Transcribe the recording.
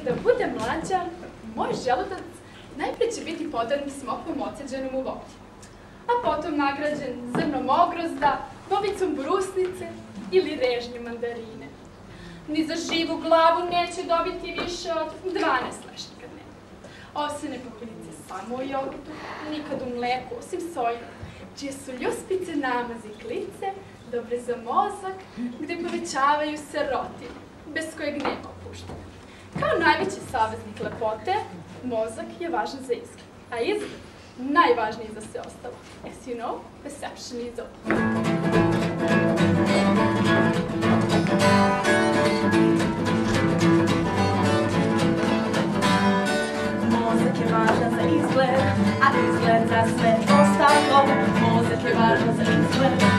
Kada budem mlađa, moj želudac najpre će biti podan smokvom oceđenom u vodi, a potom nagrađen zrnom ogrozda, bobicom brusnice ili režnjem mandarine. Ni za živu glavu neće dobiti više od 12 lešnika dnevno. Ovsene pokojnice samo u jogurtu, nikad u mleku, osim soju, čije su ljuspice namazi klice, dobre za mozak, gde povećavaju serotinu, bez kojeg nema opuštanja. Kao najveći saveznik lepote, mozak je važan za izgled, a izgled najvažniji za sve ostalo. As you know, perception is all. Mozak je važan za izgled, a izgled za sve ostalo. Mozak je važan za izgled,